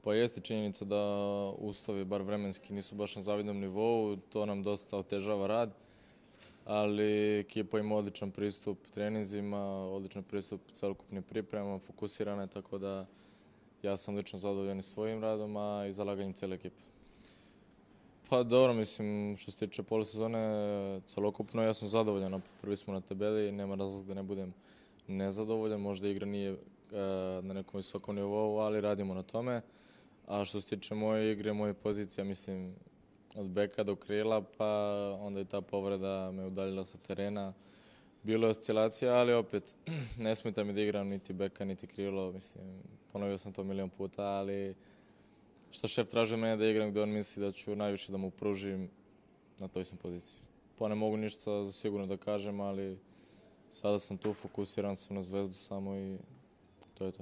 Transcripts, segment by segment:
Pa jeste činjenica da uslovi, bar vremenski, nisu baš na zavidnom nivou, to nam dosta otežava rad, ali ekipa ima odličan pristup treninzima, odličan pristup celokupnim pripremama, fokusirana je, tako da ja sam lično zadovoljan i svojim radom, a i zalaganjem cijele ekipe. Pa dobro, mislim, što se tiče polusezone, celokupno ja sam zadovoljan, prvi smo na tabeli, nema razloga da ne budem nezadovoljan, možda igra nije na nekom visokom nivou, ali radimo na tome. A što se tiče moje igre, moje pozicija, mislim, od beka do krila, pa onda je ta povreda me udaljila sa terena. Bilo je oscilacija, ali opet ne smeta mi da igram niti beka, niti krilo. Mislim, ponovio sam to milion puta, ali što šef traži mene da igram gde on misli da ću najviše da mu pružim, na toj sam poziciji. Pa ne mogu ništa sigurno da kažem, ali sada sam tu, fokusiran sam na Zvezdu samo i to je to.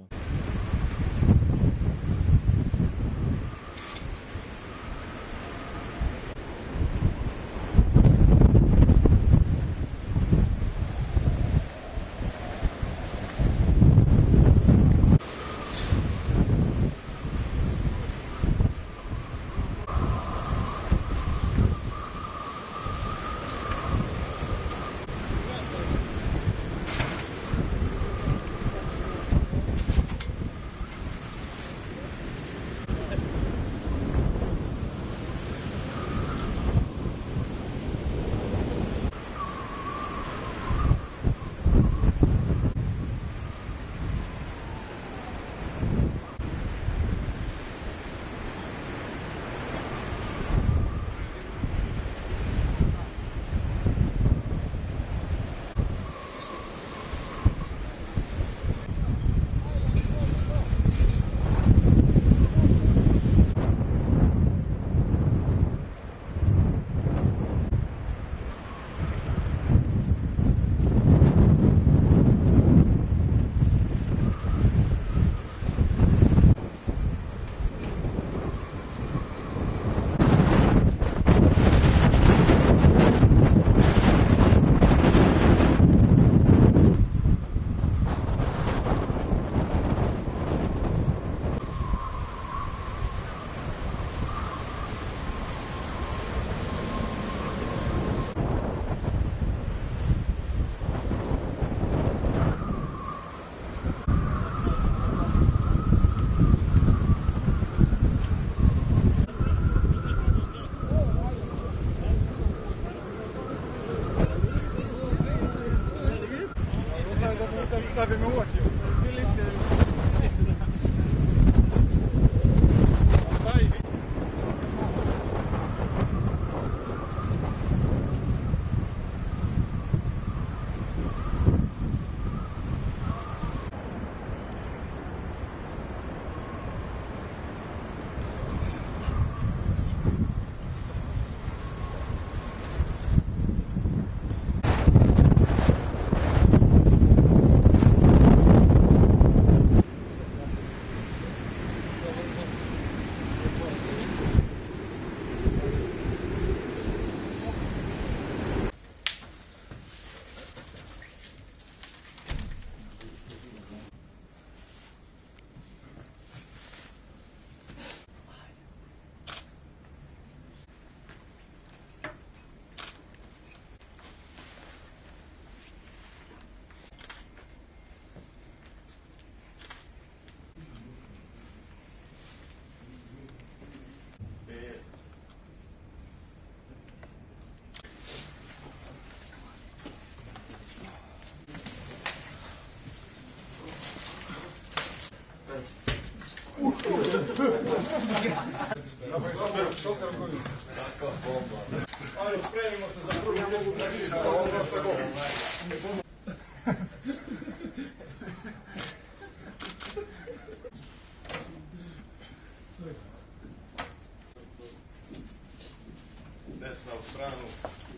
Ajde, spremimo se za prvu mogu preći da ovo nešto gol. Desna u stranu.